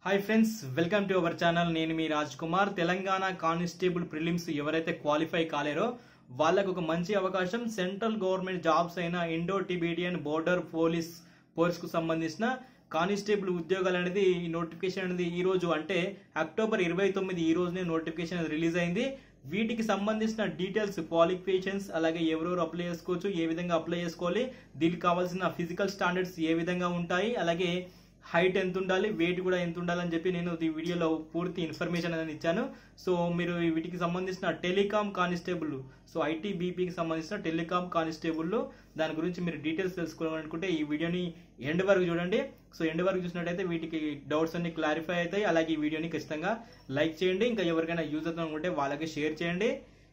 Hi friends, welcome to our channel. నేను మీ Raj Kumar. Telangana constable prelims ఎవరైతే క్వాలిఫై కాలేరో వాళ్ళకు ఒక మంచి అవకాశం. సెంట్రల్ గవర్నమెంట్ జాబ్స్ అయిన Indo Tibetan border police force కు సంబంధించిన కానిస్టేబుల్ ఉద్యోగాలు అనేది ఈ నోటిఫికేషన్ అనేది ఈ రోజు అంటే అక్టోబర్ 29 ఈ రోజునే నోటిఫికేషన్ రిలీజ్ అయింది. వీటికి సంబంధించిన డీటెయిల్స్, క్వాలిఫికేషన్స్, అలాగే ఎవరెవరు అప్లై చేసుకోవచ్చు, ఏ విధంగా అప్లై చేసుకోవాలి, దీనికి కావాల్సిన ఫిజికల్ స్టాండర్డ్స్ ఏ విధంగా ఉంటాయి, అలాగే హైట్ ఎంత ఉండాలి, వెయిట్ కూడా ఎంత ఉండాలని చెప్పి నేను ఈ వీడియోలో పూర్తి ఇన్ఫర్మేషన్ అనేది ఇచ్చాను. సో మీరు వీటికి సంబంధించిన టెలికాం కానిస్టేబుల్, సో ఐటీబీపీకి సంబంధించిన టెలికాం కానిస్టేబుల్ దాని గురించి మీరు డీటెయిల్స్ తెలుసుకోవాలనుకుంటే ఈ వీడియోని ఎండ్ వరకు చూడండి. సో ఎండ్ వరకు చూసినట్టయితే వీటికి డౌట్స్ అన్ని క్లారిఫై అవుతాయి. అలాగే ఈ వీడియోని ఖచ్చితంగా లైక్ చేయండి. ఇంకా ఎవరికైనా యూజ్ అవుతుంది అనుకుంటే వాళ్ళకి షేర్ చేయండి.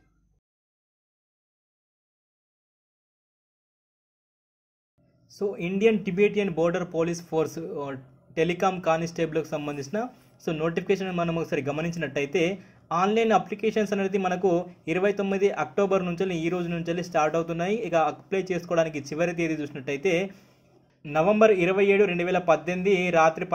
So Indian Tibetan border police force telecom కానిస్టేబుల్కి సంబంధించిన నోటిఫికేషన్ మనం ఒకసారి గమనించినట్టయితే ఆన్లైన్ అప్లికేషన్స్ అనేది మనకు 29 అక్టోబర్ నుంచి ఈ రోజు నుంచి స్టార్ట్ అవుతున్నాయి. ఇక అప్లై చేసుకోవడానికి చివరి తేదీ చూసినట్టయితే నవంబర్ 27, 2018 రాత్రి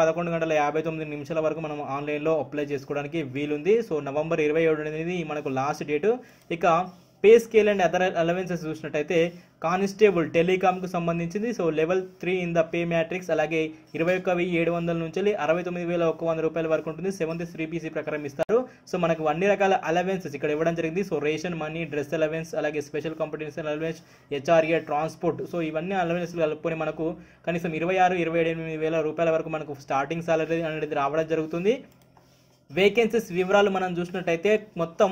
11:59 వరకు మనం ఆన్లైన్లో అప్లై చేసుకోవడానికి వీలుంది. సో నవంబర్ 27 అనేది మనకు లాస్ట్ డేటు. ఇక pay scale and other allowances చూసినట్టయితే కానిస్టేబుల్ టెలికాంకు సంబంధించింది. So level 3 in the pay matrix అలాగే 21,700 నుంచి 69,100 రూపాయల వరకు ఉంటుంది. 7th 3PC ప్రకారం ఇస్తారు. సో మనకు అన్ని రకాల అలవెన్సెస్ ఇక్కడ ఇవ్వడం జరిగింది. So ration money, dress allowance, అలాగే special competition allowance, HRA, transport, so ఇవన్నీ అలవెన్స్ కలుపుకొని మనకు కనీసం 26,28,000 రూపాయల వరకు మనకు స్టార్టింగ్ సాలరీ అనేది రావడం జరుగుతుంది. వేకెన్సీస్ వివరాలు మనం చూసినట్టయితే మొత్తం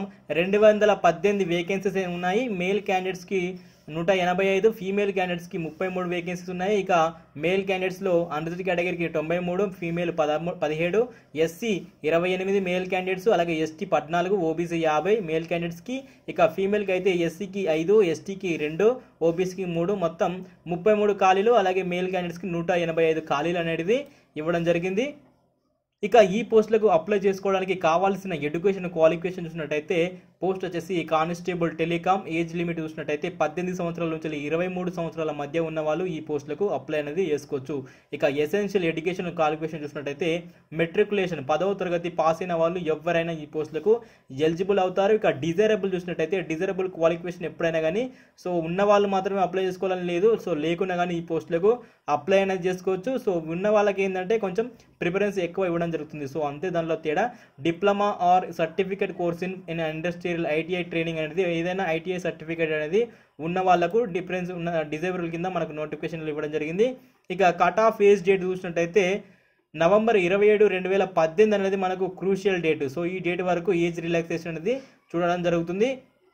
218 వేకెన్సీస్ ఉన్నాయి. మేల్ క్యాండిడేట్స్కి 185, ఫీమేల్ క్యాండిడేట్స్కి 33 వేకెన్సీస్ ఉన్నాయి. ఇక మేల్ క్యాండిడేట్స్లో అన్రిజర్వ్డ్ కేటగిరీకి 93, ఫీమేల్ 17, ఎస్సీ 28 మేల్ క్యాండిడేట్స్, అలాగే ఎస్టీ 14, ఓబీసీ 50 మేల్ క్యాండిడేట్స్కి. ఇక ఫీమేల్కి అయితే ఎస్సీకి 5, ఎస్టీకి 2, ఓబీసీకి 3, మొత్తం 33 ఖాళీలు. అలాగే మేల్ క్యాండిడేట్స్కి 185 ఖాళీలు అనేది ఇవ్వడం జరిగింది. ఇక ఈ పోస్టులకు అప్లై చేసుకోవడానికి కావాల్సిన ఎడ్యుకేషన్ క్వాలిఫికేషన్ చూసినట్టయితే పోస్ట్ వచ్చేసి కానిస్టేబుల్ టెలికాం. ఏజ్ లిమిట్ చూసినట్టయితే 18 సంవత్సరాల నుంచి 23 సంవత్సరాల మధ్య ఉన్న వాళ్ళు ఈ పోస్టులకు అప్లై అనేది చేసుకోవచ్చు. ఇక ఎసెన్షియల్ ఎడ్యుకేషన్ క్వాలిఫికేషన్ చూసినట్టయితే మెట్రికులేషన్ 10వ తరగతి పాస్ అయిన వాళ్ళు ఎవరైనా ఈ పోస్టులకు ఎలిజిబుల్ అవుతారు. ఇక డిజైరబుల్ చూసినట్టయితే డిజైరబుల్ క్వాలిఫికేషన్ ఎప్పుడైనా కానీ సో ఉన్న వాళ్ళు మాత్రమే అప్లై చేసుకోవాలని లేదు. సో లేకున్నా కానీ ఈ పోస్టులకు అప్లై అనేది చేసుకోవచ్చు. సో ఉన్న వాళ్ళకి ఏంటంటే కొంచెం ప్రిఫరెన్స్ ఎక్కువ ఇవ్వడం జరుగుతుంది. సో అంతే, దానిలో తేడా. Diploma or certificate course in industrial ITI training అనేది ఏదైనా ఐటీఐ సర్టిఫికేట్ అనేది ఉన్న వాళ్ళకు డిఫరెన్స్ ఉన్న డిజేబుల్ కింద మనకు నోటిఫికేషన్లు ఇవ్వడం జరిగింది. ఇక కట్ ఆఫ్ ఏజ్ డేట్ చూసినట్టయితే నవంబర్ 27, 2018 అనేది మనకు క్రూషియల్ డేట్. సో ఈ డేట్ వరకు ఏజ్ రిలాక్సేషన్ అనేది చూడడం జరుగుతుంది.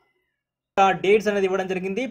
డేట్స్ అనేది ఇవ్వడం జరిగింది.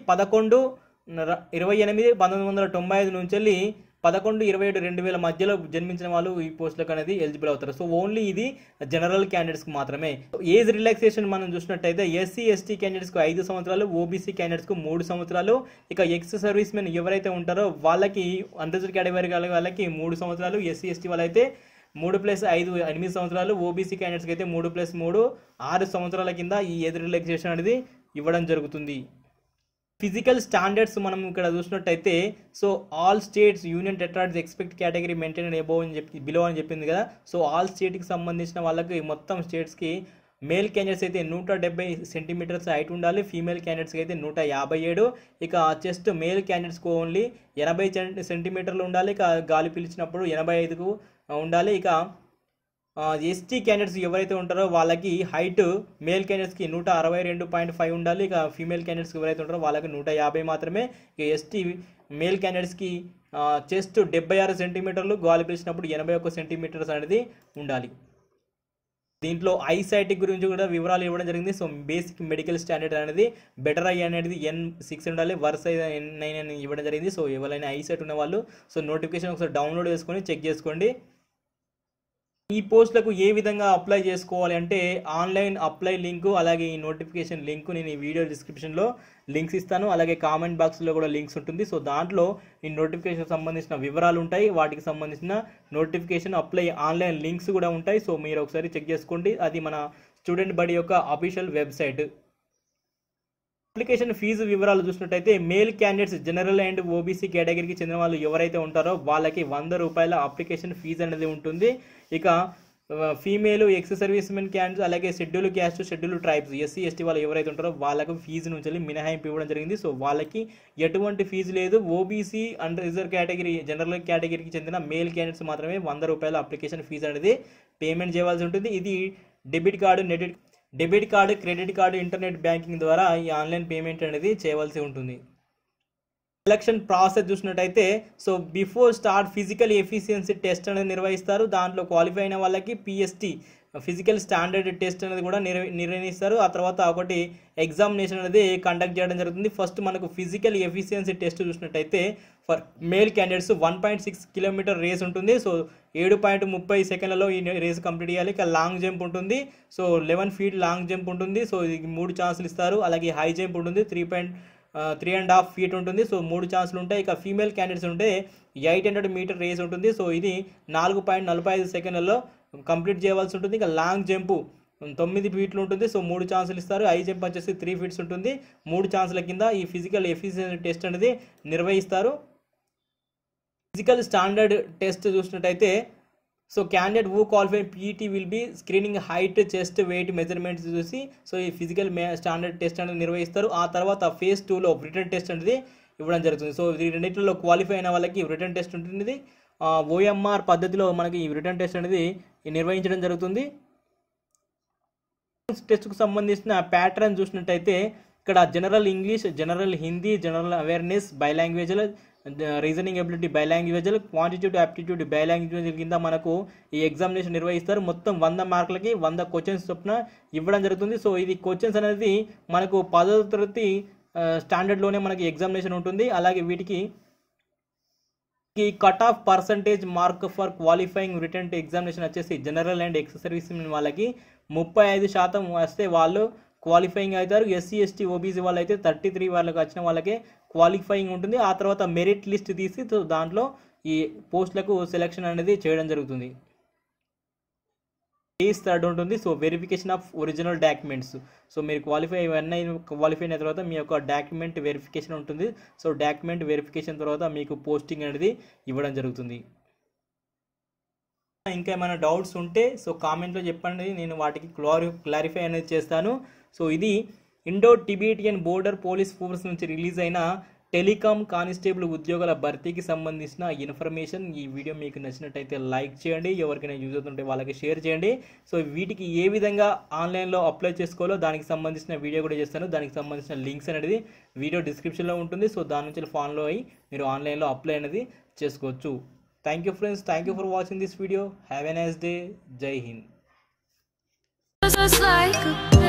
11/28, 1995 నుంచి 11/27/2000 మధ్యలో జన్మించిన వాళ్ళు ఈ పోస్టులకు అనేది ఎలిజిబుల్ అవుతారు. సో ఓన్లీ ఇది జనరల్ క్యాండిడేట్స్కి మాత్రమే. ఏజ్ రిలాక్సేషన్ మనం చూసినట్టయితే ఎస్సీ ఎస్టీ క్యాండిడేట్స్కు 5 సంవత్సరాలు, ఓబీసీ క్యాండిడేట్స్కు 3 సంవత్సరాలు. ఇక ఎక్స్ సర్వీస్ మెన్ ఎవరైతే ఉంటారో వాళ్ళకి అన్రిజర్వ్డ్ కేటగిరీ వాళ్ళకి 3 సంవత్సరాలు, ఎస్సీ ఎస్టీ వాళ్ళైతే 3+5 8 సంవత్సరాలు, ఓబీసీ క్యాండిడేట్స్కి అయితే 3+3 6 సంవత్సరాల కింద ఈ ఏజ్ రిలాక్సేషన్ అనేది ఇవ్వడం జరుగుతుంది. ఫిజికల్ స్టాండర్డ్స్ మనం ఇక్కడ చూసినట్టయితే so all states union territories expect category maintain and above అని చెప్పి బిలో అని చెప్పింది కదా. సో ఆల్ స్టేట్కి సంబంధించిన వాళ్ళకి మొత్తం స్టేట్స్కి మేల్ క్యాండిడేట్స్ అయితే 170 సెంటీమీటర్స్ హైట్ ఉండాలి. ఫీమేల్ క్యాండిడేట్స్కి అయితే 157. ఇక చెస్ట్ మేల్ క్యాండిడేట్స్కి ఓన్లీ 80 సెంటీమీటర్లు ఉండాలి. ఇక గాలి పీల్చినప్పుడు 85కు ఉండాలి. ఇక ఎస్టీ క్యాండిడేట్స్ ఎవరైతే ఉంటారో వాళ్ళకి హైట్ మేల్ క్యాండిడేట్స్కి 162.5 ఉండాలి. ఇక ఫీమేల్ క్యాండిడేట్స్ ఎవరైతే ఉంటారో వాళ్ళకి 150 మాత్రమే. ఇక ఎస్టీ మేల్ క్యాండిడేట్స్కి చెస్ట్ 76 సెంటీమీటర్లు, గాలి పీల్చినప్పుడు 81 సెంటీమీటర్స్ అనేది ఉండాలి. దీంట్లో ఐ సైట్ గురించి కూడా వివరాలు ఇవ్వడం జరిగింది. సో బేసిక్ మెడికల్ స్టాండర్డ్ అనేది బెటర్ ఐ అనేది N6 ఉండాలి, వర్స్ N9 అని ఇవ్వడం జరిగింది. సో ఎవరైనా ఐ సైట్ ఉన్న వాళ్ళు సో నోటిఫికేషన్ ఒకసారి డౌన్లోడ్ చేసుకొని చెక్ చేసుకోండి. ఈ పోస్టులకు ఏ విధంగా అప్లై చేసుకోవాలి అంటే ఆన్లైన్ అప్లై లింకు, అలాగే ఈ నోటిఫికేషన్ లింకు నేను ఈ వీడియో డిస్క్రిప్షన్లో లింక్స్ ఇస్తాను. అలాగే కామెంట్ బాక్స్లో కూడా లింక్స్ ఉంటుంది. సో దాంట్లో ఈ నోటిఫికేషన్ సంబంధించిన వివరాలు ఉంటాయి. వాటికి సంబంధించిన నోటిఫికేషన్ అప్లై ఆన్లైన్ లింక్స్ కూడా ఉంటాయి. సో మీరు ఒకసారి చెక్ చేసుకోండి. అది మన స్టూడెంట్ బడి యొక్క అఫీషియల్ వెబ్సైట్. అప్లికేషన్ ఫీజు వివరాలు చూసినట్టయితే male candidates general and OBC కేటగిరీకి చెందిన వాళ్ళు ఎవరైతే ఉంటారో వాళ్ళకి 100 రూపాయల అప్లికేషన్ ఫీజు అనేది ఉంటుంది. ఇక female ex service men candidates అలాగే schedule caste schedule tribes SC ST వాళ్ళు ఎవరైతే ఉంటారో వాళ్ళకు ఫీజు నుంచి మినహాయింపు ఇవ్వడం జరిగింది. సో వాళ్ళకి ఎటువంటి ఫీజు లేదు. OBC and reserve category general కేటగిరీకి చెందిన మేల్ క్యాండిడేట్స్ మాత్రమే ₹100 అప్లికేషన్ ఫీజు అనేది పేమెంట్ చేయాల్సి ఉంటుంది. ఇది debit card credit card internet banking ద్వారా ఈ ఆన్లైన్ పేమెంట్ అనేది చేయవలసి ఉంటుంది. సెలక్షన్ ప్రాసెస్ చూసినట్టయితే so before start physical efficiency test అనేది నిర్వహిస్తారు. దాంట్లో క్వాలిఫై అయిన వాళ్ళకి పిఎస్టీ ఫిజికల్ స్టాండర్డ్ టెస్ట్ అనేది కూడా నిర్వహిస్తారు. ఆ తర్వాత ఒకటి ఎగ్జామినేషన్ అనేది కండక్ట్ చేయడం జరుగుతుంది. ఫస్ట్ మనకు ఫిజికల్ ఎఫిషియన్సీ టెస్ట్ చూసినట్టయితే for male candidates 1.6 kilometre race ఉంటుంది. సో 7.30 సెకండ్లలో ఈ రేస్ కంప్లీట్ చేయాలి. ఇక లాంగ్ జంప్ ఉంటుంది. సో 11 feet లాంగ్ జంప్ ఉంటుంది. సో ఇది 3 ఛాన్సులు ఇస్తారు. అలాగే హై జంప్ ఉంటుంది 3.5 feet ఉంటుంది. సో 3 ఛాన్సులు ఉంటాయి. ఇక ఫీమేల్ క్యాండిడేట్స్ ఉంటే 800 మీటర్ రేస్ ఉంటుంది. సో ఇది 4.45 సెకండ్లలో కంప్లీట్ చేయవలసి ఉంటుంది. ఇక లాంగ్ జంప్ 9 feet ఉంటుంది. సో 3 ఛాన్సులు ఇస్తారు. హై జంప్ వచ్చేసి 3 feet ఉంటుంది. 3 ఛాన్సుల కింద ఈ ఫిజికల్ ఎఫిషియన్సీ టెస్ట్ అనేది నిర్వహిస్తారు. ఫిజికల్ స్టాండర్డ్ టెస్ట్ చూసినట్టయితే so candidate who qualify PET will be screening height chest weight measurements చూసి సో ఈ ఫిజికల్ స్టాండర్డ్ టెస్ట్ అనేది నిర్వహిస్తారు. ఆ తర్వాత ఫేజ్ 2లో రిటర్న్ టెస్ట్ అనేది ఇవ్వడం జరుగుతుంది. సో ఈ రెండింటిలో క్వాలిఫై అయిన వాళ్ళకి రిటర్న్ టెస్ట్ ఉంటుంది. ఓఎంఆర్ పద్ధతిలో మనకి ఈ రిటర్న్ టెస్ట్ అనేది నిర్వహించడం జరుగుతుంది. టెస్ట్కు సంబంధించిన ప్యాటర్న్ చూసినట్టయితే ఇక్కడ general English, general Hindi, general awareness బైలాంగ్వేజ్లో, రీజనింగ్ ఎబిలిటీ బైలాంగ్వేజ్లో, క్వాంటిటేటివ్ యాప్టిట్యూడ్ బైలాంగ్వేజ్ కింద మనకు ఈ ఎగ్జామినేషన్ నిర్వహిస్తారు. మొత్తం 100 మార్కులకి 100 క్వశ్చన్స్ చొప్పున ఇవ్వడం జరుగుతుంది. సో ఇది క్వశ్చన్స్ అనేది మనకు 10వ తరగతి స్టాండర్డ్లోనే మనకి ఎగ్జామినేషన్ ఉంటుంది. అలాగే వీటికి cut off percentage mark for qualifying written examination వచ్చేసి జనరల్ అండ్ ఎక్స్ సర్వీస్ వాళ్ళకి 35% వస్తే వాళ్ళు క్వాలిఫైయింగ్ అవుతారు. ఎస్సీ ఎస్టీ ఓబీసీ వాళ్ళు అయితే 33 వాళ్ళకి వచ్చిన వాళ్ళకే క్వాలిఫైయింగ్ ఉంటుంది. ఆ తర్వాత మెరిట్ లిస్ట్ తీసి దాంట్లో ఈ పోస్టులకు సెలెక్షన్ అనేది చేయడం జరుగుతుంది. ఫేజ్ 3 ఉంటుంది. So verification of original documents. So మీరు క్వాలిఫై అయిన తర్వాత మీ యొక్క డాక్యుమెంట్ వెరిఫికేషన్ ఉంటుంది. సో డాక్యుమెంట్ వెరిఫికేషన్ తర్వాత మీకు పోస్టింగ్ అనేది ఇవ్వడం జరుగుతుంది. ఇంకా ఏమైనా డౌట్స్ ఉంటే సో కామెంట్లో చెప్పండి, నేను వాటికి క్లారిఫై అనేది చేస్తాను. సో ఇది Indo Tibetan border police force నుంచి రిలీజ్ అయిన టెలికాం కానిస్టేబుల్ ఉద్యోగాల భర్తీకి సంబంధించిన ఇన్ఫర్మేషన్. ఈ వీడియో మీకు నచ్చినట్టయితే లైక్ చేయండి, ఎవరికైనా యూజ్ అవుతుంటే వాళ్ళకి షేర్ చేయండి. సో వీటికి ఏ విధంగా ఆన్లైన్లో అప్లై చేసుకోవాలో దానికి సంబంధించిన వీడియో కూడా చేస్తాను. దానికి సంబంధించిన లింక్స్ అనేది వీడియో డిస్క్రిప్షన్లో ఉంటుంది. సో దాని నుంచి ఫాలో అయ్యి మీరు ఆన్లైన్లో అప్లై అనేది చేసుకోవచ్చు. Thank you friends, thank you for watching this video. Have a nice day. Jai Hind.